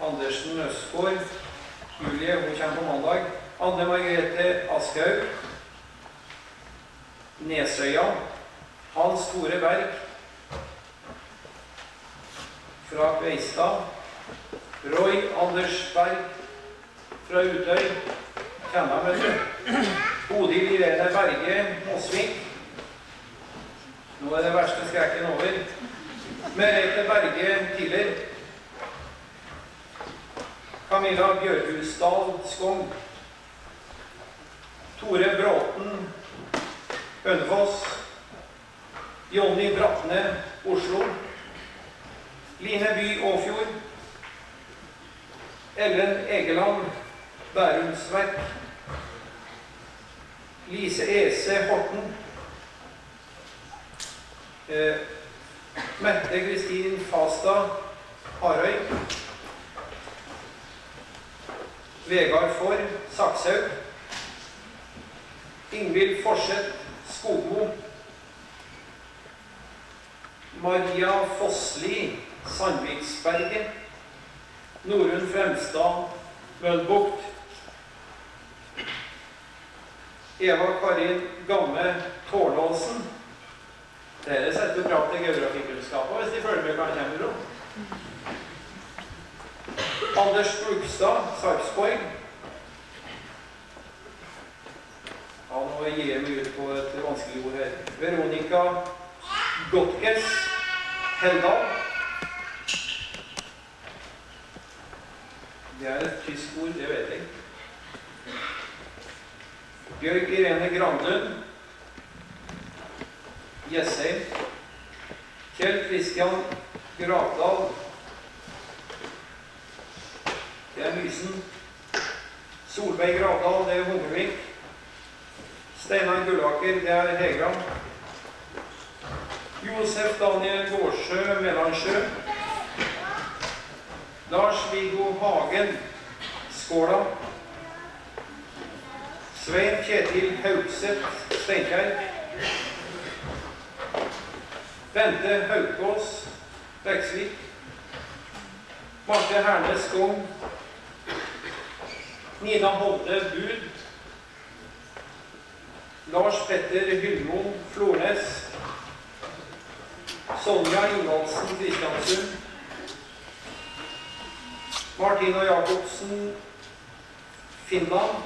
Andersen Østgård. Julie, hun kommer på mandag. Anne Margrethe Aschehoug. Nesøya. Hans Tore Berg. Fra Kveistad. Roy Anders Berg. Fra Utøy. Kjenner vet du. Bodil Irene Berge Mosvik. Nå det verste skrekken over. Merete Berge Tiller. Camilla Bjørhusdal Skong. Tore Bråten Hønefoss. Jonny Bratne Oslo. Line By Åfjord. Ellen Egeland Bærumsverk. Lise Ese Horten. Mette Kristin Fastad Harøy. Vegard For Sakshaug. Ingvild Forseth Skogmo. Maria Fossli Sandviksberget. Norunn Fremstad Mølbukt. Eva Karin Gamme Tårnåsen. Dere setter jo krav til geografikunnskapet hvis de følger med hva han kommer fra. Anders Brugstad Sarpsborg. Ja, nå gir jeg meg ut på et vanskelig ord her. Veronica Gottges Heldal. Det er et tysk ord, det vet jeg. Bjørg Irene Granlund. Jessheim. Kjell Kristian Gravdal. Det er Mysen. Solveig Gravdal, det er Hungervik. Steinar Gullaker, det er Hegram. Josef Daniel Gårdsjø Mellansjø. Lars Viggo Hagen Skåla. Svein Kjetil Haugseth Steinkjer. Bente Haukås Beksvik. Marte Hernes Skong. Nina Holde Bud. Lars Petter Hyllmo Flornes. Sonja Ingvaldsen Kristiansund. Martina Jakobsen Finland.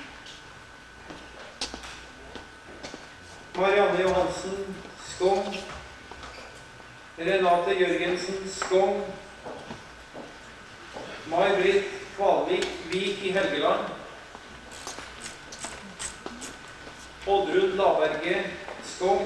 Marianne Johansen Skong. Renate Jørgensen Skong. May-Britt Kvalvik Vik i Helgeland. Oddrun Laberge Skong.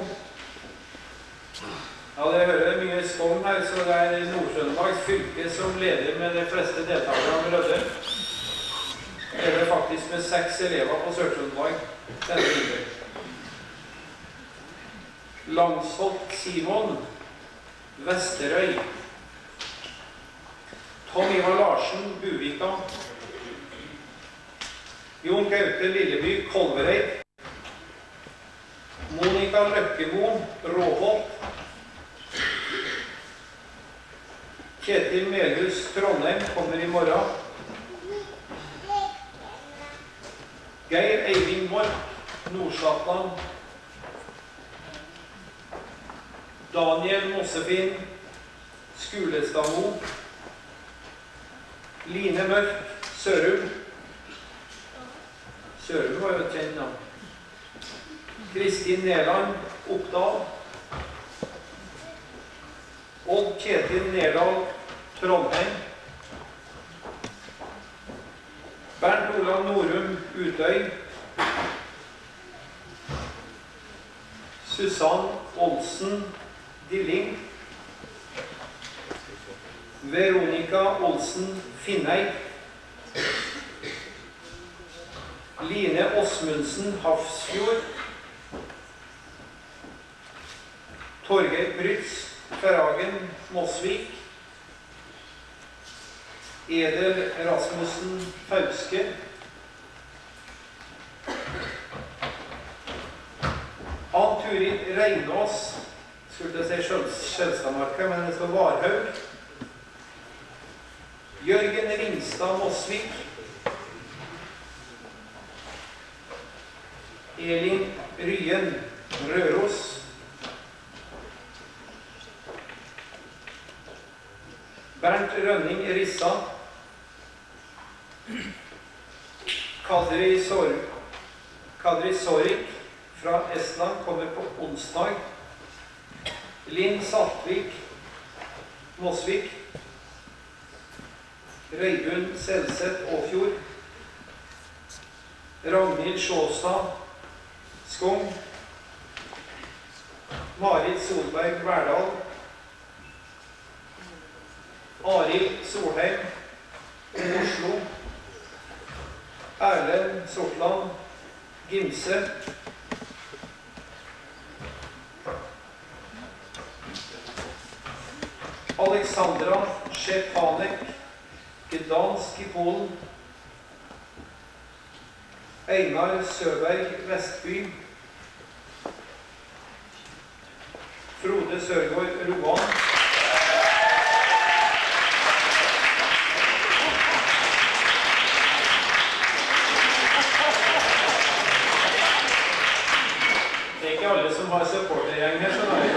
Ja, dere hører mye Skong her, så det er Nord-Trøndelags fylke som leder med de fleste deltakere med Rødde. Det er faktisk med 6 elever på Sør-Trøndelag denne uken. Langsholt Simon Vesterøy. Tom Ivar Larsen Buvika. Jon Gaute Lilleby Kolvereid. Monika Løkkemo Råholt. Kjetil Melhus Trondheim kommer i morgen. Geir Eivind Mork Nordslatland. Daniel Mossefinn Skulestadmo. Line Mørk Sørum. Sørum var jo et kjent navn. Kristin Neland Oppdal. Odd Kjetil Nedal Trondheim. Bernt Olav Norum Utøy. Susann Olsen Dilling. Veronica Olsen Finnei. Line Åsmundsen Hafsfjord. Torgeir Brytz Feragen Mosvik. Edel Rasmussen Fauske. Ann Turid Reinås. Skulle si Skjølstadmarka, men det står Varhaug. Jørgen Ringstad Mosvik. Elin Ryen Røros. Bernt Rønning Rissa. Kadri Sorik fra Estland kommer på onsdag. Linn Saltvik Mosvik. Røygunn Selseth Åfjord. Ragnhild Sjåstad Skong. Marit Solberg Verdal. Arild Solheim Oslo. Erlend Sortland Gimse. Alexandra Szepanek Gdansk i Polen. Einar Søberg Vestby. Frode Sørgaard Roan. Det er ikke alle som har supportergjeng her, skjønner jeg.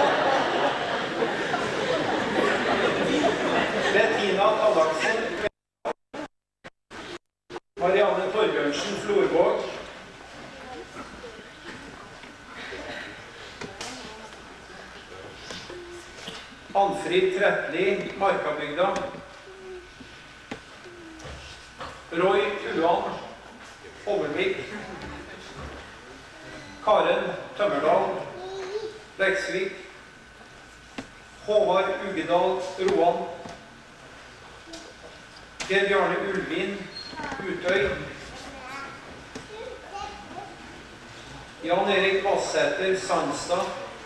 Bettina Tallaksen. Marianne Torbjørnsen Florvåg. Anfrid Tretli Markabygda. Roy Uan Hommelvik. Karen Tømmerdal Leksvik. Håvard Ugedal Roan. Per Bjarne Ulvin Utøy. Jan Erik Vassæter Sandstad.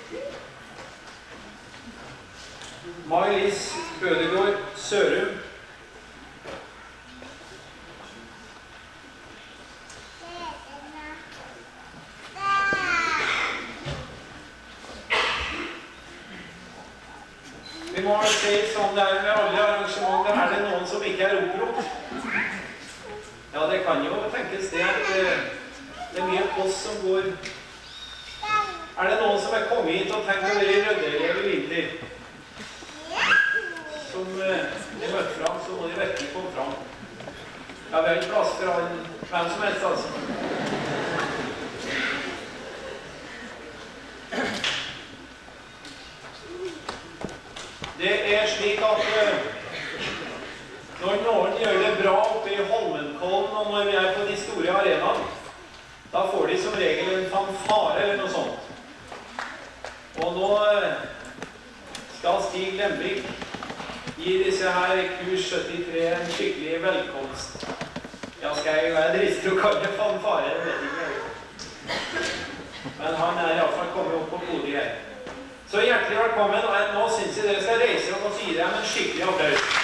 Mai-Lis Ødegård Sørum. Vi må se sånn det med alle arrangementer. Er det noen som ikke er opprop? Ja, det kan jo tenkes det at det er mye post som går. Er det noen som er kommet hit og tenkt å være i Rødøyrev i vinter? Som er møtt fram, så må de virkelig komme fram. Ja, vi har ikke plass for hvem som helst, altså. Det er slik at når noen gjør det bra oppe i Holmenkollen, og når vi er på de store arenaene, da får de som regel en fanfare eller noe sånt. Og nå skal Stig Lembrik gi disse her kurs 73 en skikkelig velkomst. Ja, skal jeg være dristig å kalle det fanfare, det vet jeg ikke. Men han er i hvert fall kommet opp på podiet her. Så hjertelig velkommen, og nå synes jeg dere skal reise opp og si dem en skikkelig applaus.